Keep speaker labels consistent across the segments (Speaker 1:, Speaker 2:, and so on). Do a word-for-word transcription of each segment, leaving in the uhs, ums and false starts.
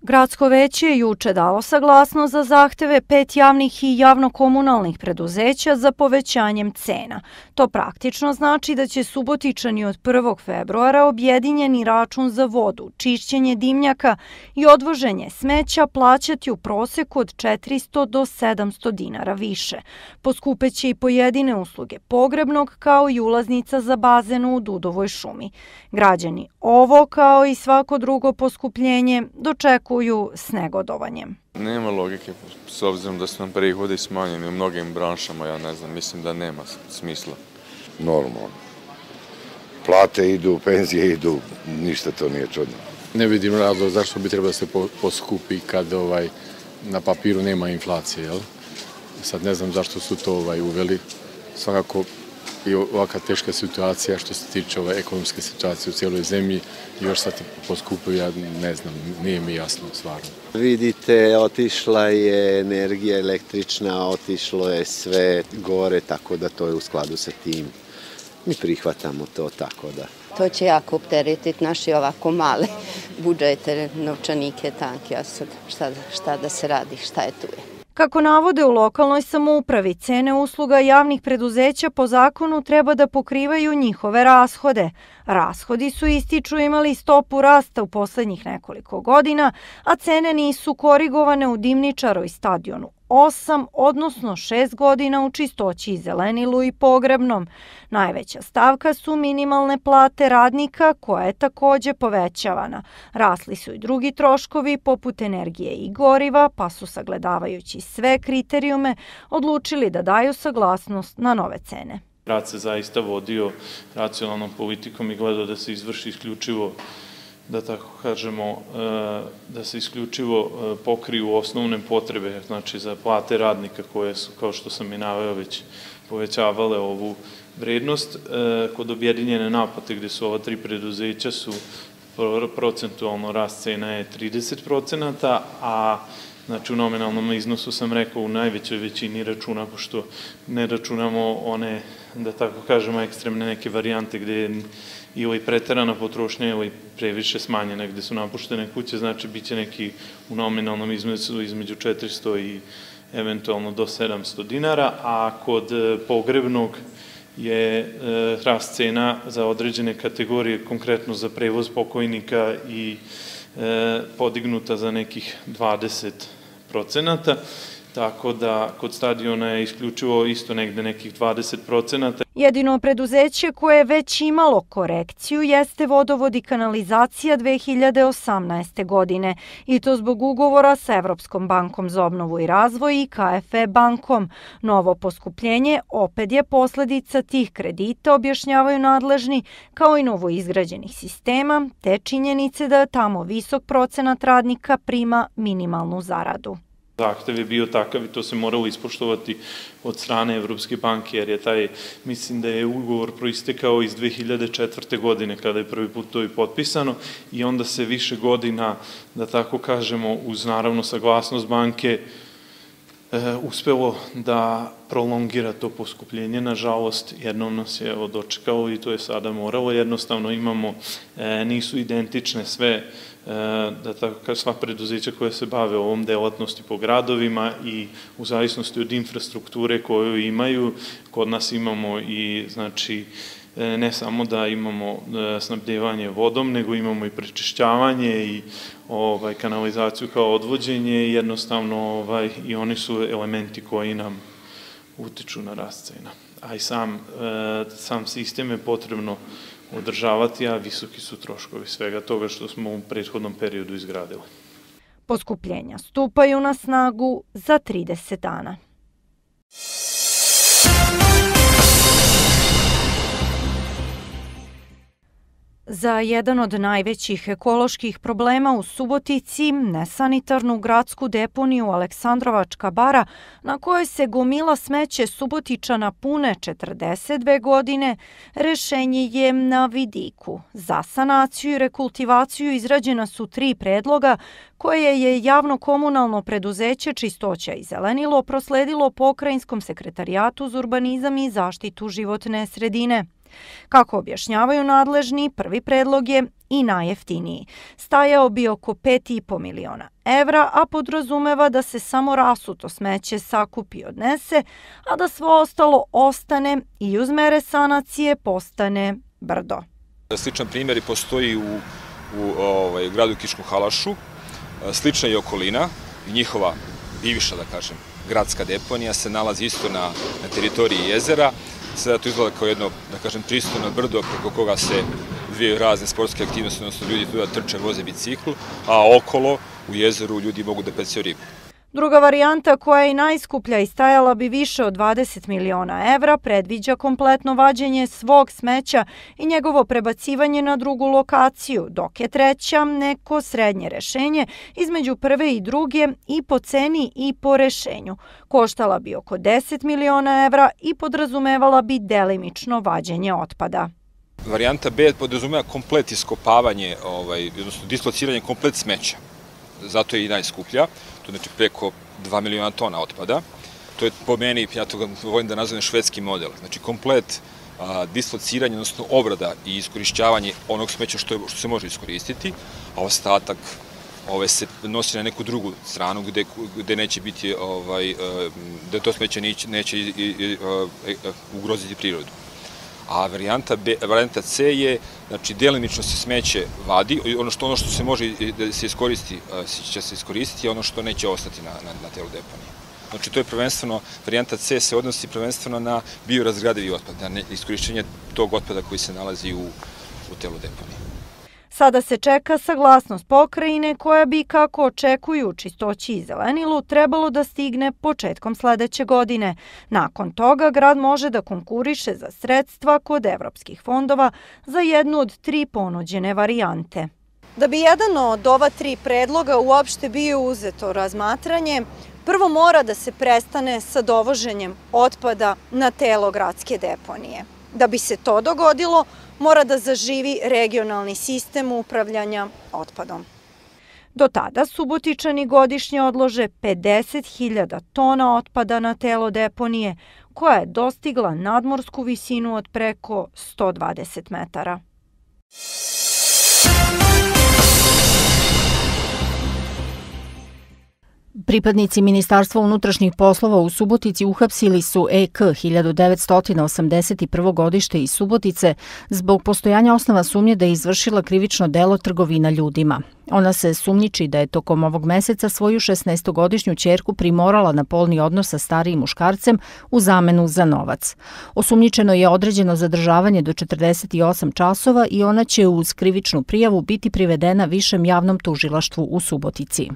Speaker 1: Gradsko veće je juče dalo saglasnost za zahteve pet javnih i javno-komunalnih preduzeća za povećanjem cena. To praktično znači da će Subotičani od prvog februara objedinjeni račun za vodu, čišćenje dimnjaka i odvoženje smeća plaćati u proseku od četiristo do sedamsto dinara više. Poskupeće i pojedine usluge pogrebnog kao i ulaznica za bazen u Dudovoj šumi. Građani ovo kao i svako drugo poskupljenje dočekuju s negodovanjem.
Speaker 2: Nema logike, s obzirom da su nam prihodi smanjeni u mnogim branšama, ja ne znam, mislim da nema smisla.
Speaker 3: Normalno. Plate idu, penzije idu, ništa to nije čudno.
Speaker 4: Ne vidim razlog zašto bi trebalo da se poskupi kad ovaj, na papiru nema inflacije, jel? Sad ne znam zašto su to ovaj, uveli. Svakako i ovakva teška situacija što se tiče ove ekonomske situacije u cijeloj zemlji, još sad poskupuju, ja ne znam, nije mi jasno stvarno.
Speaker 5: Vidite, otišla je energija električna, otišlo je sve gore, tako da to je u skladu sa tim. Mi prihvatamo to tako da.
Speaker 6: To će jako opteretiti naše ovako male budžete, novčanike, tanke, a sad šta, šta da se radi, šta je tu je.
Speaker 1: Kako navode u lokalnoj samoupravi, cene usluga javnih preduzeća po zakonu treba da pokrivaju njihove rashode. Rashodi su, ističu, imali stopu rasta u poslednjih nekoliko godina, a cene nisu korigovane u Dimničaru i Stadionu osam, odnosno šest godina u Čistoći i Zelenilu i Pogrebnom. Najveća stavka su minimalne plate radnika, koja je takođe povećavana. Rasli su i drugi troškovi, poput energije i goriva, pa su, sagledavajući sve kriterijume, odlučili da daju saglasnost na nove cene.
Speaker 7: Grad se zaista vodio racionalnom politikom i gledao da se izvrši isključivo, da tako kažemo, da se isključivo pokriju osnovne potrebe, znači za plate radnika koje su, kao što sam i naveo, već povećavale ovu vrednost. Kod objedinjene naplate gde su ova tri preduzeća su procentualno rast cena je trideset procenata, a znači u nominalnom iznosu sam rekao u najvećoj većini računa, pošto ne računamo one, da tako kažemo, ekstremne neke varijante gde je ili preterana potrošnja ili previše smanjena, gde su napuštene kuće, znači bit će neki u nominalnom iznosu između četiristo i eventualno do sedamsto dinara, a kod pogrebnog je rast cena za određene kategorije, konkretno za prevoz pokojnika i podignuta za nekih dvadeset procenata, tako da kod Stadiona je isključivo isto negde nekih dvadeset procenata.
Speaker 1: Jedino preduzeće koje je već imalo korekciju jeste Vodovod i kanalizacija dve hiljade osamnaeste. godine, i to zbog ugovora sa Evropskom bankom za obnovu i razvoj i K F E bankom. Novo poskupljenje opet je posledica tih kredita, objašnjavaju nadležni, kao i novo izgrađenih sistema, te činjenice da tamo visok procenat radnika prima minimalnu zaradu.
Speaker 7: Zahtev je bio takav i to se moralo ispoštovati od strane Evropske banke, jer je taj, mislim da je ugovor proistekao iz dve hiljade četvrte. godine, kada je prvi put to i potpisano, i onda se više godina, da tako kažemo, uz naravno saglasnost banke, uspelo da prolongira to poskupljenje. Nažalost, jednom nas je dočekalo i to je sada moralo. Jednostavno imamo, nisu identične sve, da tako sva preduzeća koja se bave ovom delatnosti po gradovima, i u zavisnosti od infrastrukture koju imaju, kod nas imamo i, znači, ne samo da imamo snabdevanje vodom, nego imamo i prečišćavanje i ovaj, kanalizaciju kao odvođenje, i jednostavno ovaj, i oni su elementi koji nam utiču na rast cena. A i sam, sam sistem je potrebno održavati, a visoki su troškovi svega toga što smo u prethodnom periodu izgradili.
Speaker 1: Poskupljenja stupaju na snagu za trideset dana. Za jedan od najvećih ekoloških problema u Subotici, nesanitarnu gradsku deponiju Aleksandrovačka bara, na kojoj se gomila smeće Subotičana pune četrdeset dve godine, rešenje je na vidiku. Za sanaciju i rekultivaciju izrađena su tri predloga koje je javno-komunalno preduzeće Čistoća i Zelenilo prosledilo Pokrajinskom sekretarijatu za urbanizam i zaštitu životne sredine. Kako objašnjavaju nadležni, prvi predlog je i najjeftiniji. Stajao bi oko pet i po miliona evra, a podrazumeva da se samo rasuto smeće sakupi i odnese, a da svo ostalo ostane i uz mere sanacije postane brdo.
Speaker 8: Sličan primjer postoji u, u ovaj, gradu Kiškom Halašu, slična je okolina, njihova bivša, da kažem, gradska deponija se nalazi isto na, na teritoriji jezera. Sada to izgleda kao jedno, da kažem, pristojno brdo preko koga se dvije razne sportske aktivnosti, odnosno ljudi tuda trče, voze bicikl, a okolo u jezeru ljudi mogu da pece ribu.
Speaker 1: Druga varijanta, koja je i najskuplja i stajala bi više od dvadeset miliona evra, predviđa kompletno vađenje svog smeća i njegovo prebacivanje na drugu lokaciju, dok je treća neko srednje rešenje između prve i druge i po ceni i po rešenju. Koštala bi oko deset miliona evra i podrazumevala bi delimično vađenje otpada.
Speaker 8: Varijanta B podrazumeva komplet iskopavanje, ovaj, odnosno dislociranje komplet smeća. Zato je i najskuplja. To je znači preko dva miliona tona otpada. To je po meni, ja to volim da nazovem švedski model. Znači komplet a, dislociranje, odnosno obrada i iskorišćavanje onog smeća što, je, što se može iskoristiti, a ostatak ove, se nosi na neku drugu stranu gde, gde neće biti, ovaj, gde to smeće neće, neće i, i, i, ugroziti prirodu. A varijanta, B, varijanta C je, znači, delimično se smeće vadi, ono što, ono što se može da se iskoristi, će se iskoristiti, a ono što neće ostati na, na, na telu deponije. Znači, to je prvenstveno, varijanta C se odnosi prvenstveno na biorazgradivi otpad, na iskorišćenje tog otpada koji se nalazi u, u telu deponije.
Speaker 1: Sada se čeka saglasnost pokrajine koja bi, kako očekuju Čistoći i zelenilu, trebalo da stigne početkom sledeće godine. Nakon toga grad može da konkuriše za sredstva kod evropskih fondova za jednu od tri ponuđene varijante. Da bi jedan od ova tri predloga uopšte bio uzeto razmatranje, prvo mora da se prestane sa dovoženjem otpada na telo gradske deponije. Da bi se to dogodilo, mora da zaživi regionalni sistem upravljanja otpadom. Do tada Subotičani godišnje odlože pedeset hiljada tona otpada na telo deponije, koja je dostigla nadmorsku visinu od preko sto dvadeset metara.
Speaker 9: Pripadnici Ministarstva unutrašnjih poslova u Subotici uhapsili su E K hiljadu devetsto osamdeset prvo godište iz Subotice zbog postojanja osnova sumnje da je izvršila krivično delo trgovina ljudima. Ona se sumnjiči da je tokom ovog meseca svoju šesnaestogodišnju ćerku primorala na polni odnos sa starijim muškarcem u zamenu za novac. Osumnjičeno je određeno zadržavanje do četrdeset osam časova i ona će uz krivičnu prijavu biti privedena Višem javnom tužilaštvu u Subotici.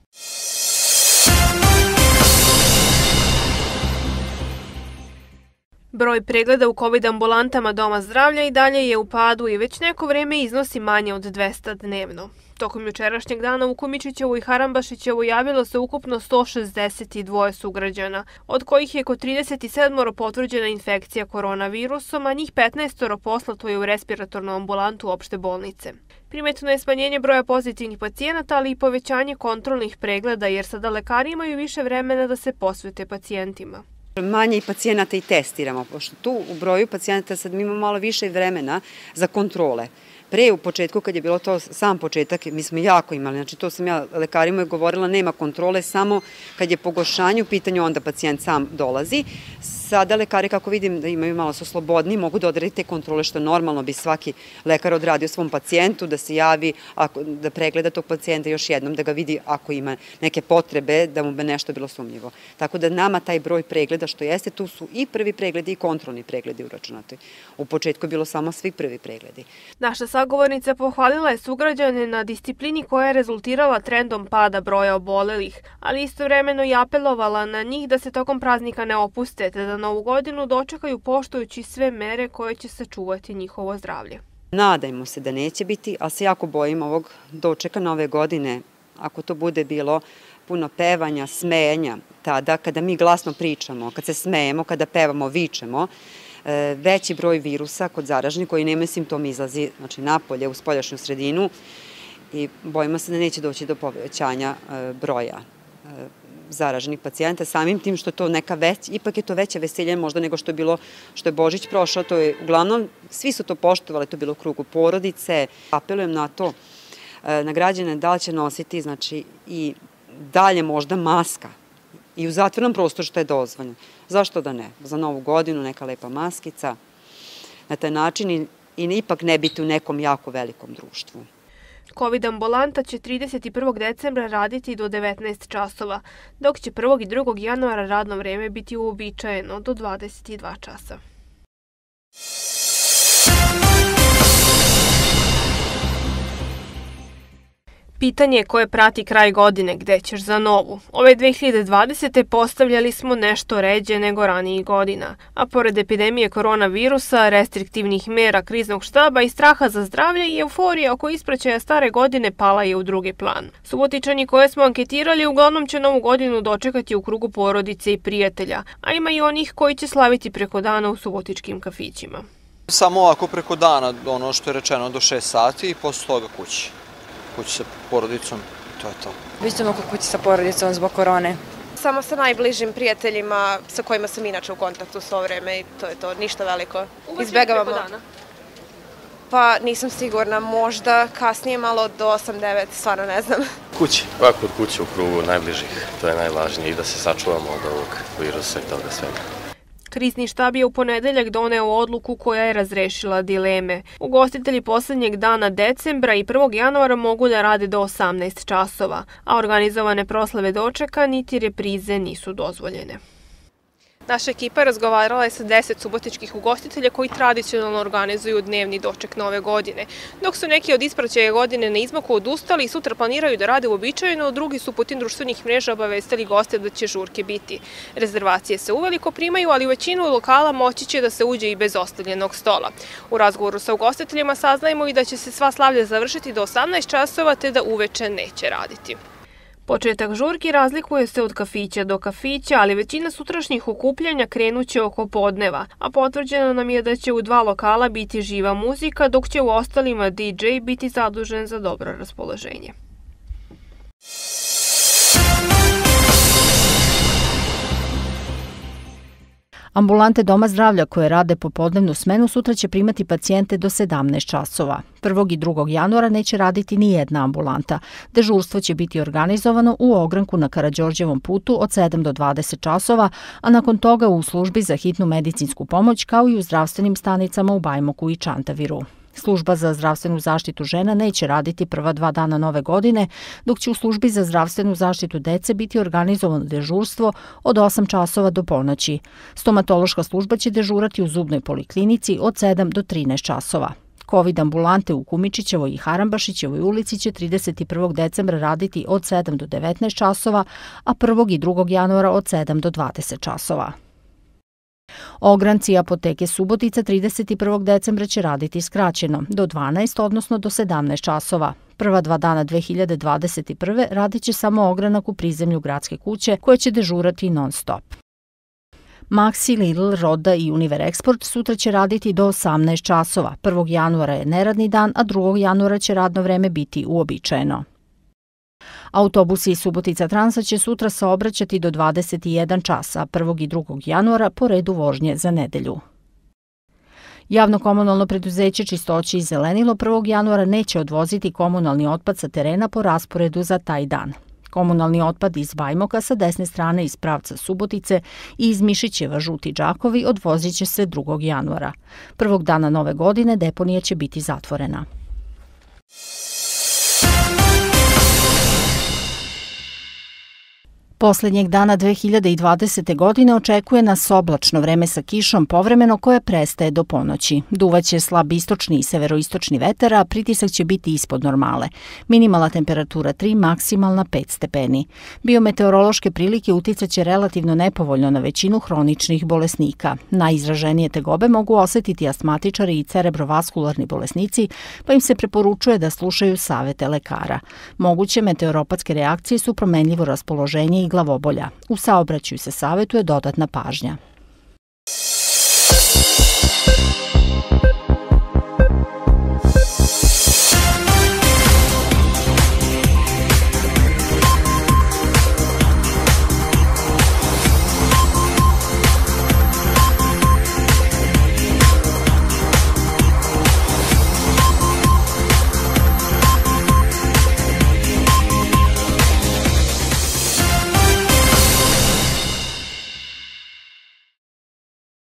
Speaker 10: Broj pregleda u COVID ambulantama Doma zdravlja i dalje je u padu i već neko vreme iznosi manje od dvesta dnevno. Tokom jučerašnjeg dana u Kumičićevu i Harambašićevu javilo se ukupno sto šezdeset dva sugrađana, od kojih je kod trideset sedam potvrđena infekcija koronavirusom, a njih petnaest poslato je u respiratornu ambulantu opšte bolnice. Primetno je smanjenje broja pozitivnih pacijenata, ali i povećanje kontrolnih pregleda, jer sada lekari imaju više vremena da se posvete pacijentima.
Speaker 11: Manje i pacijenata i testiramo, pošto tu u broju pacijenata sad mi imamo malo više vremena za kontrole. Pre u početku, kad je bilo to sam početak, mi smo jako imali, znači to sam ja lekarima je govorila, nema kontrole, samo kad je pogoršanje u pitanju, onda pacijent sam dolazi. Sada lekari, kako vidim da imaju malo su slobodni, mogu da odredi te kontrole, što normalno bi svaki lekar odradio svom pacijentu, da se javi, ako, da pregleda tog pacijenta još jednom, da ga vidi ako ima neke potrebe, da mu bi nešto bilo sumnjivo. Tako da nama taj broj pregleda što jeste, tu su i prvi pregledi i kontrolni pregledi uračunati. U početku je bilo samo svi prvi pregledi.
Speaker 10: Naša sagovornica pohvalila je sugrađane na disciplini koja je rezultirala trendom pada broja obolelih, ali istovremeno i apelovala na njih da se tokom praznika ne opuste, te da Novu godinu dočekaju poštujući sve mere koje će sačuvati njihovo zdravlje.
Speaker 11: Nadajmo se da neće biti, ali se jako bojim ovog dočeka nove godine. Ako to bude bilo puno pevanja, smenja, tada kada mi glasno pričamo, kad se smejemo, kada pevamo, vičemo, veći broj virusa kod zaraženih koji nemaju simptome izlazi, znači napolje, u spoljašnju sredinu, i bojimo se da neće doći do povećanja broja. zaraženih pacijenta, samim tim što je to neka već, ipak je to veća veselje možda nego što je bilo, što je Božić prošao, to je uglavnom, svi su to poštovali, to je bilo u krugu porodice. Apelujem na to, na građane da li će nositi, znači, i dalje možda maska i u zatvornom prostoru što je dozvoljeno. Zašto da ne? Za Novu godinu neka lepa maskica, na taj način i, i ipak ne biti u nekom jako velikom društvu.
Speaker 10: Covid ambulanta će trideset prvog decembra raditi do devetnaest časova, dok će prvog i drugog januara radno vreme biti uobičajeno do dvadeset dva časa. Pitanje koje prati kraj godine, gde ćeš za novu. Ove dve hiljade dvadesete. postavljali smo nešto ređe nego ranijih godina, a pored epidemije koronavirusa, restriktivnih mera kriznog štaba i straha za zdravlje i euforija oko ispraćaja stare godine pala je u drugi plan. Subotičani koje smo anketirali uglavnom će novu godinu dočekati u krugu porodice i prijatelja, a ima i onih koji će slaviti preko dana u subotičkim kafićima.
Speaker 12: Samo ovako preko dana, ono što je rečeno do šest sati i posle toga kući. Kući sa porodicom, to je to.
Speaker 13: Bićemo kod kući sa porodicom zbog korone.
Speaker 14: Samo sa najbližim prijateljima sa kojima sam inače u kontaktu svo vreme i to je to, ništa veliko. Izbegavamo. Preko dana? Pa nisam sigurna, možda kasnije malo do osam devet, stvarno ne znam.
Speaker 15: Kući. Pa kod kuće u krugu najbližih, to je najvažnije i da se sačuvamo od ovog virusa i toga svega.
Speaker 10: Krizni štab je u ponedeljak doneo odluku koja je razrešila dileme. Ugostitelji poslednjeg dana decembra i prvog januara mogu da rade do osamnaest časova, a organizovane proslave dočeka niti reprize nisu dozvoljene.
Speaker 14: Naša ekipa razgovarala je sa deset subotičkih ugostitelja koji tradicionalno organizuju dnevni doček nove godine. Dok su neki od ispraćaja godine na izmaku odustali i sutra planiraju da rade uobičajeno, drugi su putem društvenih mreža obavestili goste da će žurke biti. Rezervacije se uveliko primaju, ali u većinu lokala moći će da se uđe i bez ostavljenog stola. U razgovoru sa ugostiteljima saznajemo i da će se sva slavlja završiti do osamnaest časova te da uveče neće raditi.
Speaker 10: Početak žurki razlikuje se od kafića do kafića, ali većina sutrašnjih okupljanja krenuće oko podneva, a potvrđeno nam je da će u dva lokala biti živa muzika, dok će u ostalima D J biti zadužen za dobro raspoloženje.
Speaker 9: Ambulante Doma zdravlja koje rade popodnevnu smenu sutra će primati pacijente do sedamnaest časova. prvog i drugog januara neće raditi ni jedna ambulanta. Dežurstvo će biti organizovano u ogranku na Karađorđevom putu od sedam do dvadeset časova, a nakon toga u službi za hitnu medicinsku pomoć kao i u zdravstvenim stanicama u Bajmoku i Čantaviru. Služba za zdravstvenu zaštitu žena neće raditi prva dva dana nove godine, dok će u službi za zdravstvenu zaštitu dece biti organizovano dežurstvo od osam časova do ponoći. Stomatološka služba će dežurati u zubnoj poliklinici od sedam do trinaest časova. Covid ambulante u Kumičićevoj i Harambašićevoj ulici će trideset prvog decembra raditi od sedam do devetnaest časova, a prvog i drugog januara od sedam do dvadeset časova. Ogranci i apoteke Subotica trideset prvog decembra će raditi skraćeno, do dvanaest, odnosno do sedamnaest časova. Prva dva dana dve hiljade dvadeset prve radit će samo ogranak u prizemlju gradske kuće, koja će dežurati non stop. Maxi, Lidl, Roda i Univer Export sutra će raditi do osamnaest časova. prvog januara je neradni dan, a drugog januara će radno vreme biti uobičajeno. Autobusi iz Subotica Transa će sutra saobraćati do dvadeset jedan časa, a prvog i drugog januara po redu vožnje za nedelju. Javno komunalno preduzeće Čistoće i zelenilo prvog januara neće odvoziti komunalni otpad sa terena po rasporedu za taj dan. Komunalni otpad iz Bajmoka sa desne strane iz pravca Subotice i iz Mišićeva Žuti Đakovi odvozit će se drugog januara. Prvog dana nove godine deponija će biti zatvorena. Poslednjeg dana dve hiljade dvadesete. godine očekuje nas oblačno vreme sa kišom povremeno koje prestaje do ponoći. Duvaće slab istočni i severoistočni vetar, a pritisak će biti ispod normale. Minimalna temperatura tri, maksimalna pet stepeni. Biometeorološke prilike uticaće relativno nepovoljno na većinu hroničnih bolesnika. Najizraženije tegobe mogu osetiti astmatičari i cerebrovaskularni bolesnici, pa im se preporučuje da slušaju savete lekara. Moguće meteoropatske reakcije su promenljivo raspoloženje i glavobolja. U saobraćaju se savetuje dodatna pažnja.